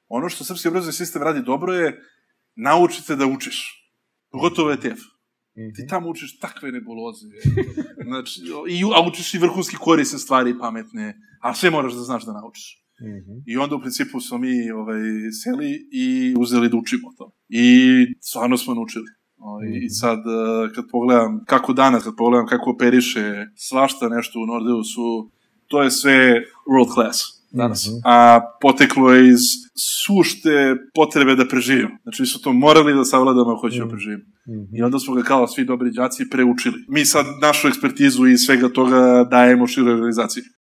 Ono što srpski obrazovni sistem radi dobro je naučite da učiš. Pogotovo ETF. Ti tamo učiš takve nebuloze. Znači, a učiš i vrhunski korisne stvari, pametne, a sve moraš da znaš da naučiš. I onda u principu smo mi seli i uzeli da učimo to. I stvarno smo naučili. I sad, kad pogledam kako danas, kad pogledam kako operiše svašta nešto u Nordeusu, to je sve world class danas. A poteklo je iz sušte potrebe da preživimo. Znači, mi smo to morali da savladamo ako hoćemo preživimo. I onda smo ga kao svi dobri đaci preučili. Mi sad našu ekspertizu i svega toga dajemo široj organizaciji.